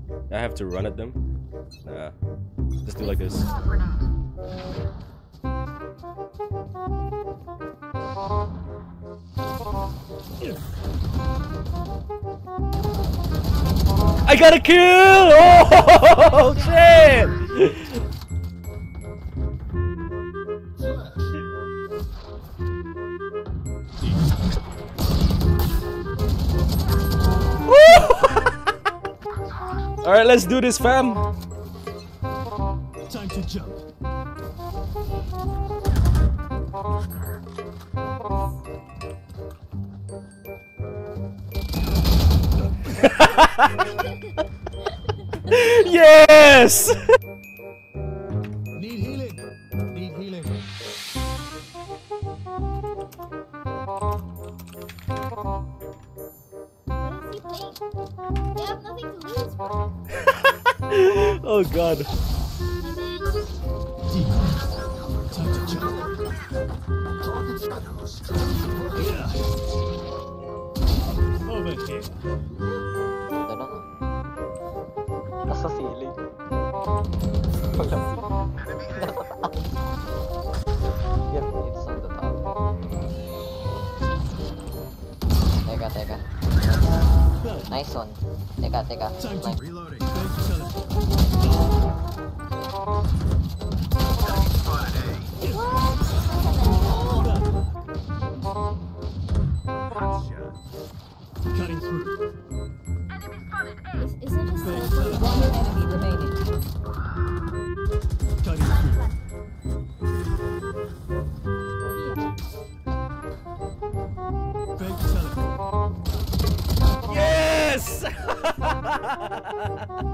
I have to run at them. Nah. Just do like this. I got a kill! Oh shit! Alright, let's do this, fam. Time to jump. Yes! Need healing. Need healing. They have nothing to lose, bro. Oh god. Time to jump. Over here. Nasa ceiling. Paglamig. Nasa taas. Yan, it's on the top. Teka. Nice one. Teka. Time to Nice. reloading. Cutting through. Is it just One enemy remaining. Cutting through. Fake teleport. Yes!